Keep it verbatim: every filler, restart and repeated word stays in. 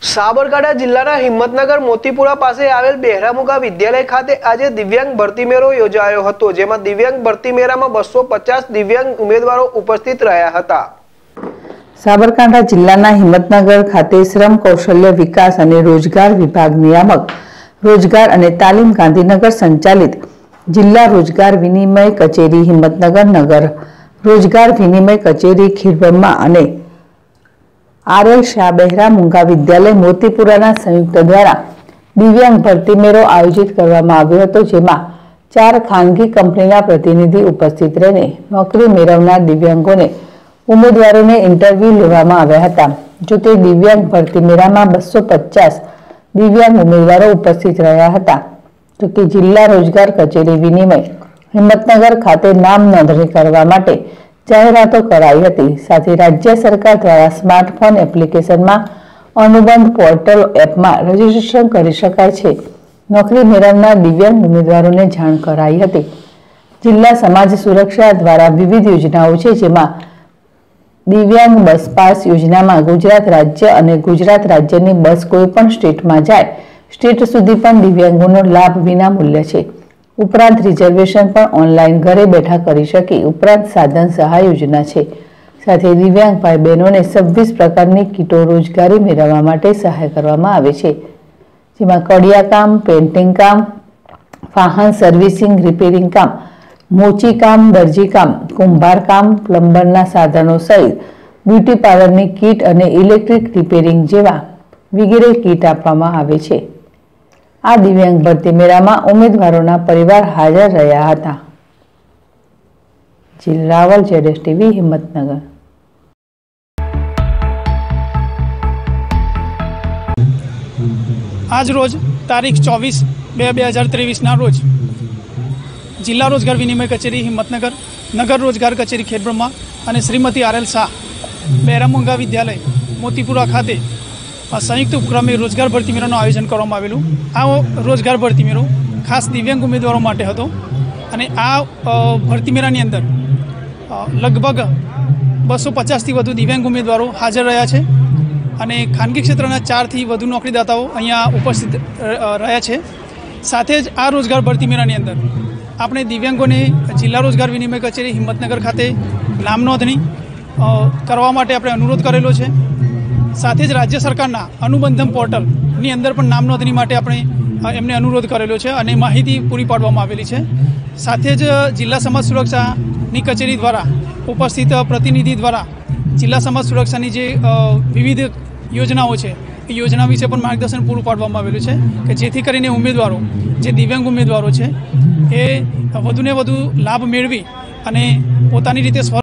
સાબરકાંઠા જિલ્લાના હિંમતનગર મોતીપુરા પાસે આવેલ બહેરામુગા વિદ્યાલય ખાતે આજે દિવ્યાંગ ભરતી મેળો યોજાયો હતો, જેમાં દિવ્યાંગ ભરતી મેળામાં બસો પચાસ દિવ્યાંગ ઉમેદવારો ઉપસ્થિત રહ્યા હતા। સાબરકાંઠા જિલ્લાના હિંમતનગર ખાતે શ્રમ કૌશલ્ય વિકાસ અને રોજગાર વિભાગ નિયામક રોજગાર અને તાલીમ ગાંધીનગર સંચાલિત જિલ્લા રોજગાર વિનિમય કચેરી હિંમતનગર નગર રોજગાર વિનિમય કચેરી ખીરબ્રહ્મા અને આરએલ શાહ બહેરામુગા વિદ્યાલય મોતીપુરાના સંયુક્ત દ્વારા દિવ્યાંગ ભરતી મેળો આયોજિત કરવામાં આવ્યો હતો, જેમાં ચાર ખાનગી કંપનીના પ્રતિનિધિ ઉપસ્થિત રહીને નોકરી મેળવનાર દિવ્યાંગોને ઉમેદવારોને ઇન્ટરવ્યુ લેવામાં આવ્યા હતા। જો કે દિવ્યાંગ ભરતી મેળામાં બસો પચાસ દિવ્યાંગ ઉમેદવારો ઉપસ્થિત રહ્યા હતા। જો કે જિલ્લા રોજગાર કચેરી વિનિમય હિંમતનગર ખાતે નામ નોંધણી કરવા માટે જાહેરાતો કરાઈ હતી। સાથે રાજ્ય સરકાર દ્વારા સ્માર્ટફોન એપ્લિકેશનમાં અનુબંધ પોર્ટલ એપમાં રજીસ્ટ્રેશન કરી શકાય છે। નોકરી મેળવનાર દિવ્યાંગ ઉમેદવારોને જાણ કરાઈ હતી। જિલ્લા સમાજ સુરક્ષા દ્વારા વિવિધ યોજનાઓ છે, જેમાં દિવ્યાંગ બસ પાસ યોજનામાં ગુજરાત રાજ્ય અને ગુજરાત રાજ્યની બસ કોઈપણ સ્ટેટમાં જાય સ્ટેટ સુધી પણ દિવ્યાંગોનો લાભ વિના મૂલ્ય છે। ઉપરાંત રિઝર્વેશન પણ ઓનલાઈન ઘરે બેઠા કરી શકે। ઉપરાંત સાધન સહાય યોજના છે। સાથે દિવ્યાંગ ભાઈ બહેનોને છવ્વીસ પ્રકારની કીટો રોજગારી મેળવવા માટે સહાય કરવામાં આવે છે, જેમાં કડિયા કામ, પેઇન્ટિંગ કામ, વાહન સર્વિસિંગ, રિપેરિંગ કામ, મોચી કામ, દરજી કામ, કુંભાર કામ, પ્લમ્બરના સાધનો સહિત બ્યુટી પાર્લરની કીટ અને ઇલેક્ટ્રિક રિપેરિંગ જેવા વગેરે કીટ આપવામાં આવે છે। આ દિવ્યાંગ ભરતી મેળામાં ઉમેદવારોના પરિવાર હાજર રહ્યા હતા। જીલ રાવલ, જેડેશ ટીવી, હિંમતનગર। આજ રોજ તારીખ ચોવીસ બે બે હજાર ત્રેવીસના રોજ જિલ્લા રોજગાર વિનિમય કચેરી હિંમતનગર, નગર રોજગાર કચેરી ખેડબ્રહ્મા અને શ્રીમતી આરએલ શાહ બહેરામુગા વિદ્યાલય મોતીપુરા ખાતે સંયુક્ત ઉપક્રમે રોજગાર ભરતી મેળાનું આયોજન કરવામાં આવેલું। આ રોજગાર ભરતી મેળો ખાસ દિવ્યાંગ ઉમેદવારો માટે હતો અને આ ભરતી મેળાની અંદર લગભગ બસો પચાસથી વધુ દિવ્યાંગ ઉમેદવારો હાજર રહ્યા છે અને ખાનગી ક્ષેત્રના ચારથી વધુ નોકરીદાતાઓ અહીંયા ઉપસ્થિત રહ્યા છે। સાથે જ આ રોજગાર ભરતી મેળાની અંદર આપણે દિવ્યાંગોને જિલ્લા રોજગાર વિનિમય કચેરી હિંમતનગર ખાતે નામ નોંધણી કરવા માટે આપણે અનુરોધ કરેલો છે। સાથે જ રાજ્ય સરકારના અનુબંધમ પોર્ટલની અંદર પણ નામ નોંધણી માટે આપણે એમને અનુરોધ કરેલો છે અને માહિતી પૂરી પાડવામાં આવેલી છે। સાથે જ જિલ્લા સમાજ સુરક્ષાની કચેરી દ્વારા ઉપસ્થિત પ્રતિનિધિ દ્વારા જિલ્લા સમાજ સુરક્ષાની જે વિવિધ યોજનાઓ છે એ યોજના વિશે પણ માર્ગદર્શન પૂરું પાડવામાં આવેલું છે કે જેથી કરીને ઉમેદવારો જે દિવ્યાંગ ઉમેદવારો છે એ વધુને વધુ લાભ મેળવી અને પોતાની રીતે સ્વ